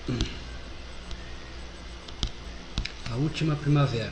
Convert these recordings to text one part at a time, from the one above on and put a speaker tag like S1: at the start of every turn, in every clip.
S1: A última primavera.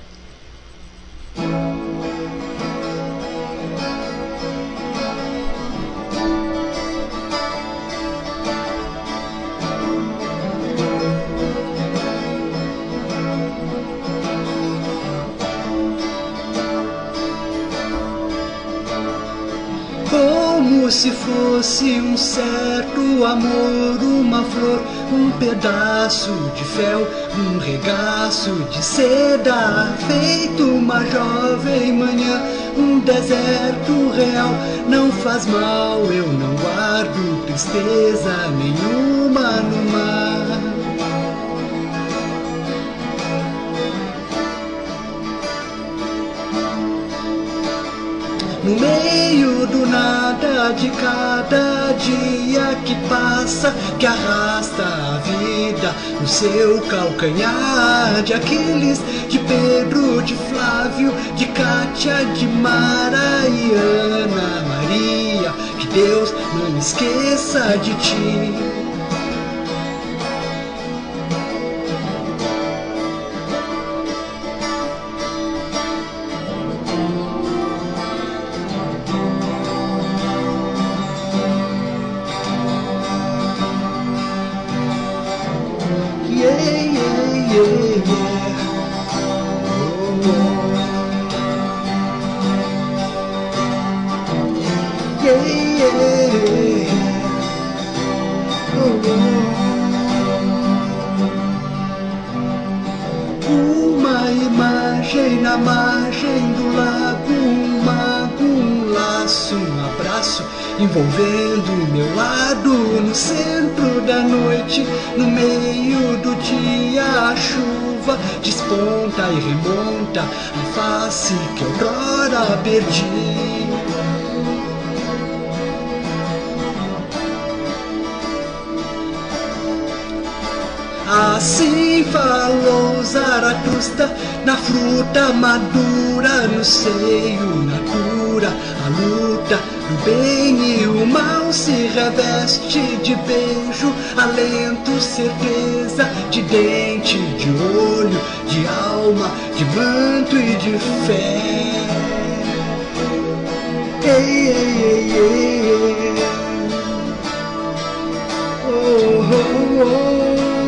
S1: Como se fosse um certo amor, uma flor, um pedaço de fel, um regaço de seda, feito uma jovem manhã, um deserto real. Não faz mal, eu não guardo tristeza nenhuma no mar. No meio do nada de cada dia que passa, que arrasta a vida no seu calcanhar, de Aquiles, de Pedro, de Flávio, de Cátia, de Mara e Ana Maria, que Deus não esqueça de ti. Uma imagem na margem do lago, um mago, um laço, um abraço envolvendo meu lado. No centro da noite, no meio do dia, a chuva desponta e remonta a face que outrora perdi. Assim falou Zaratustra, na fruta madura, no seio, na cura, a luta, o bem e o mal se reveste de beijo, alento, certeza, de dente, de olho, de alma, de manto e de fé. Ei, ei, ei, ei, ei. Oh, oh, oh.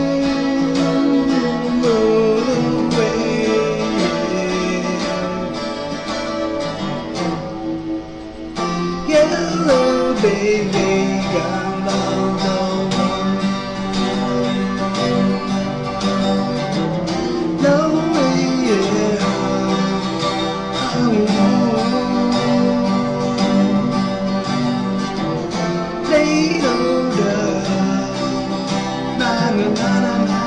S1: Yellow baby, gone down the one. No way, yeah. Lay older, na na na na na.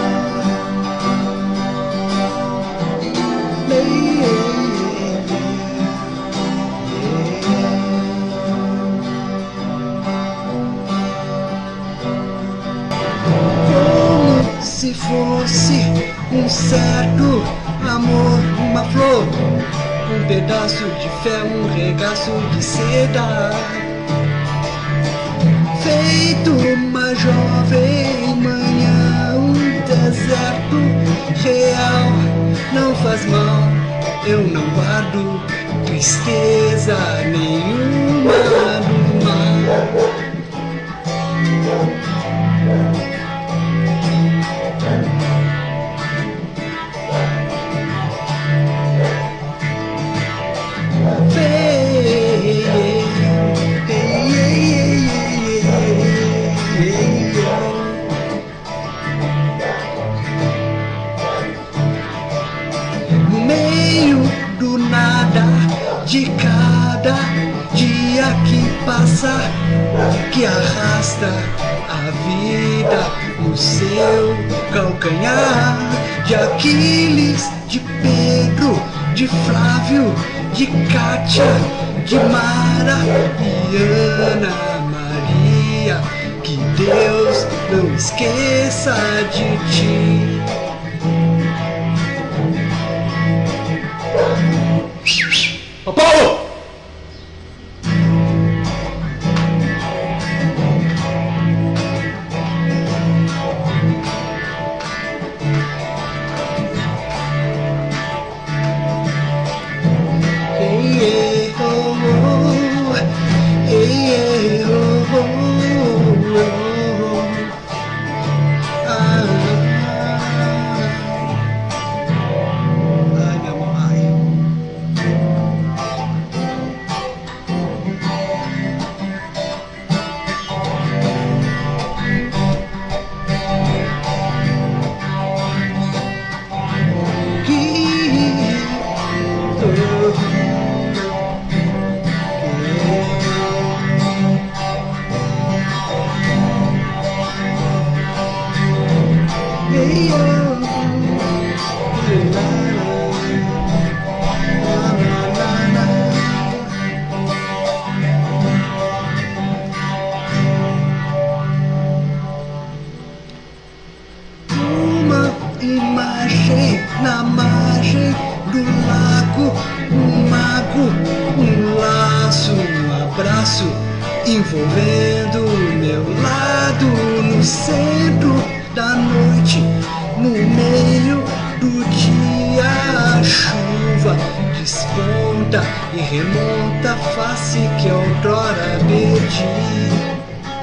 S1: Se fosse um certo amor, uma flor, um pedaço de fé, um regaço de seda, feito uma jovem manhã, um deserto real. Não faz mal, eu não guardo tristeza nenhuma no mar. No meio do nada de cada dia que passa, que arrasta a vida no seu calcanhar, de Aquiles, de Pedro, de Flávio, de Cátia, de Mara e Ana Maria, que Deus não esqueça de ti.
S2: Ô Paulo!
S1: envolvendo o meu lado no centro da noite, no meio do dia a chuva desponta e remonta a face que outrora perdi.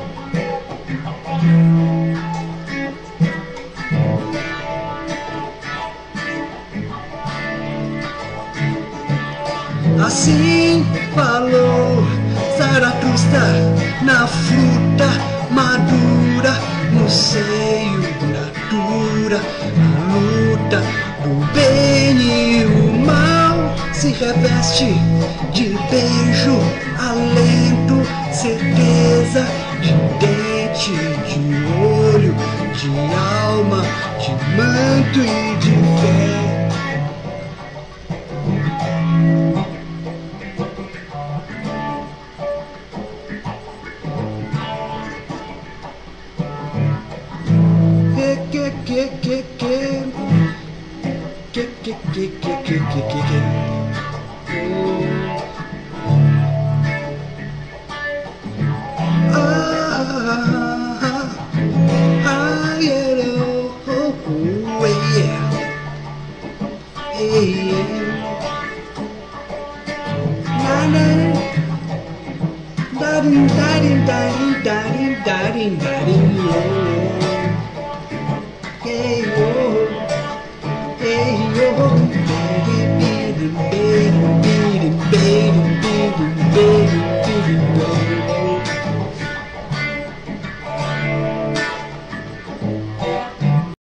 S1: Assim falou Zaratustra na fruta madura, no seio da dura, a luta do bem e o mal se reveste de beijo, alento, certeza, de dente, de olho, de alma, de manto e de fé. Da-ding, da-ding, da-ding, da-ding, da-ding, da-ding,